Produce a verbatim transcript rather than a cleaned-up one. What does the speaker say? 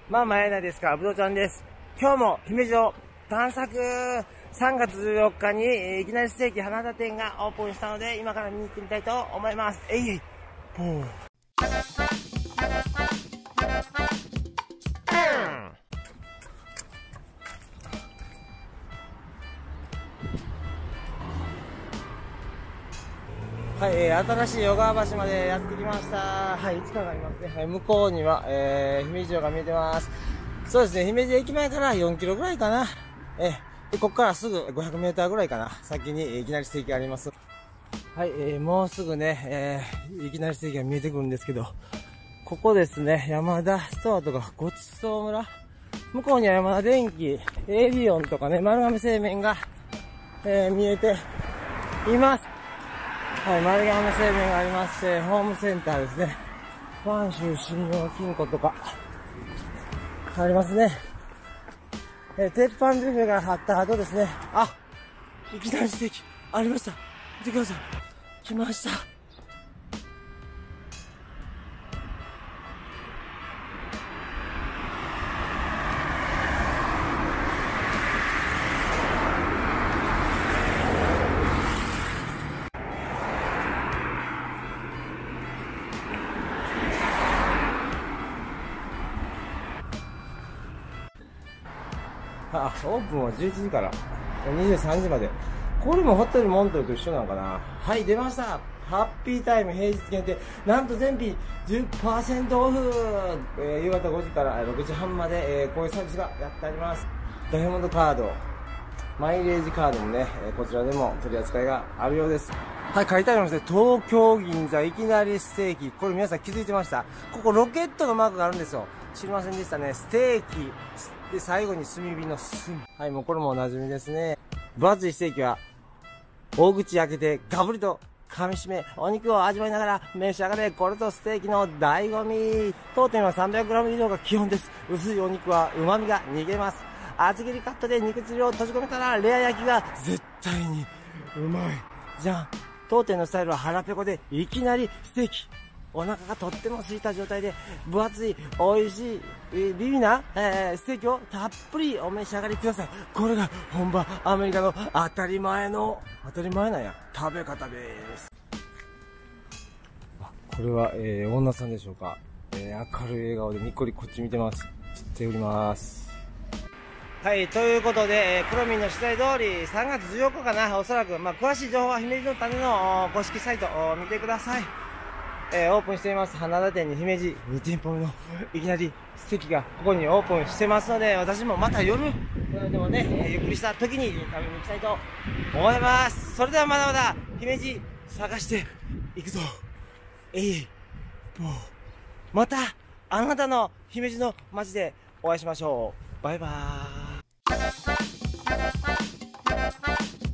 まあまあやないですか、ぶどうちゃんです。今日も姫路を探索。さんがつじゅうよっかに、えー、いきなりステーキ花田店がオープンしたので、今から見に行ってみたいと思います。えいえい。ポー。はい、えー、新しい小川橋までやってきました。はい、いつかがありますね。はい、向こうには、えー、姫路城が見えてます。そうですね、姫路駅前からよんキロぐらいかな。えー、でここからすぐごひゃくメーターぐらいかな。先に、えー、いきなりステーキがあります。はい、えー、もうすぐね、えー、いきなりステーキが見えてくるんですけど、ここですね、山田ストアとかごちそう村。向こうには山田電機、エディオンとかね、丸亀製麺が、えー、見えています。はい、丸亀製麺がありまして、ホームセンターですね。播州信用金庫とか、ありますね。えー、鉄板ビュッフェがあった後ですね。あ、いきなりステーキ、ありました。見てください。来ました。あ、オープンはじゅういちじからにじゅうさんじまで。これもホテルモントレと一緒なのかな。はい、出ました。ハッピータイム平日限定。なんと全品 じゅっパーセント オフ。えー、夕方ごじからろくじはんまで、えー、こういうサービスがやってあります。ダイヤモンドカード、マイレージカードもね、えー、こちらでも取り扱いがあるようです。はい、書いてありますね。東京銀座いきなりステーキ。これ皆さん気づいてました？ここロケットのマークがあるんですよ。知りませんでしたね。ステーキ。で、最後に炭火の炭。はい、もうこれもおなじみですね。分厚いステーキは、大口開けてガブリと噛み締め、お肉を味わいながら召し上がれ。これとステーキの醍醐味。当店は さんびゃくグラム 以上が基本です。薄いお肉は旨味が逃げます。厚切りカットで肉汁を閉じ込めたら、レア焼きが絶対にうまい。じゃん。当店のスタイルは腹ペコでいきなりステーキ。お腹がとっても空いた状態で分厚い美味しい、えー、ビビな、えー、ステーキをたっぷりお召し上がりください。これが本場アメリカの当たり前の当たり前なんや食べ方です。あ、これは、えー、女さんでしょうか。えー、明るい笑顔でにっこりこっち見てます。知っております。はい、ということで、えー、プロミンの取材通りさんがつじゅうよっかかな、おそらく、まあ、詳しい情報は姫路の種の公式サイトを見てください。えー、オープンしています花田店に姫路にてんぽめのいきなりステーキがここにオープンしてますので、私もまた夜でもね、えー、ゆっくりした時に食べに行きたいと思います。それではまだまだ姫路探していくぞ。えいぽー。またあなたの姫路の街でお会いしましょう。バイバーイ。